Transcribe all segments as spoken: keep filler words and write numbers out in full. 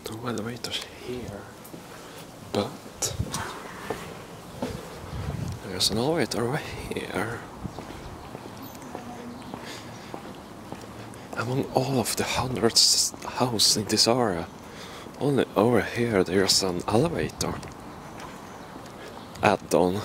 No elevators here, but there's an elevator over here. Among all of the hundreds of houses in this area, only over here there's an elevator add-on.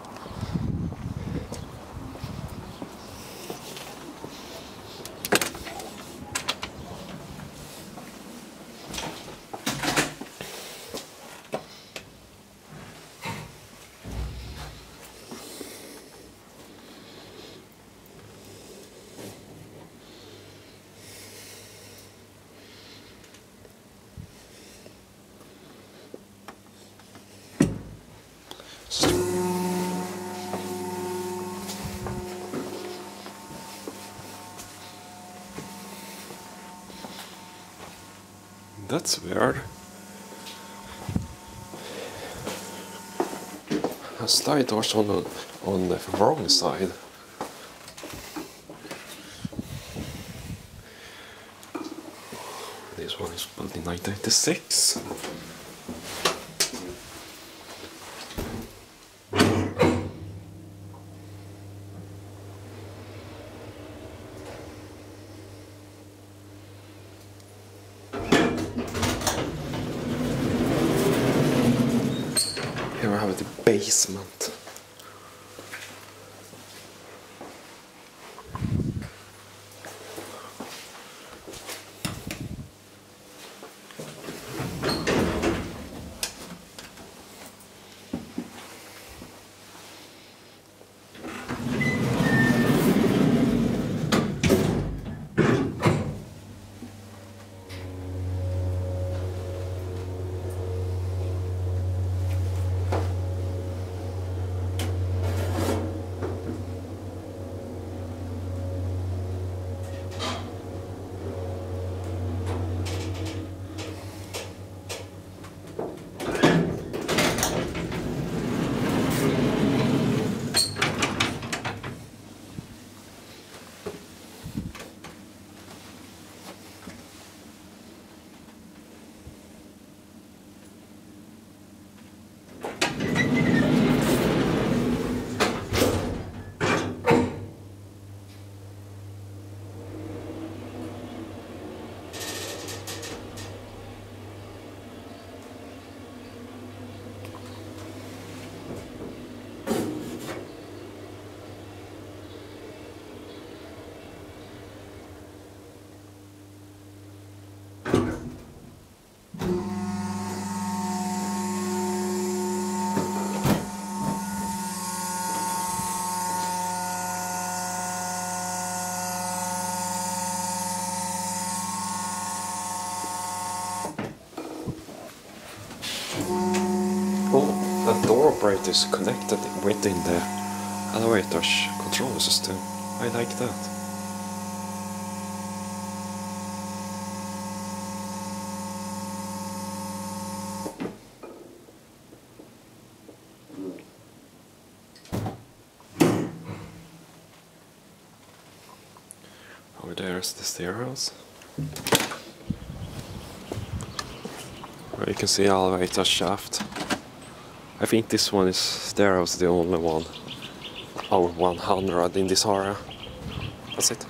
That's weird. A slide door's on the, on the wrong side. This one is built in nineteen eighty-six. Here I have the basement. Oh, that door operator is connected within the elevator's control system. I like that. Over there is the stairs. Where you can see elevator shaft. I think this one is there was the only one over one hundred in this area. That's it.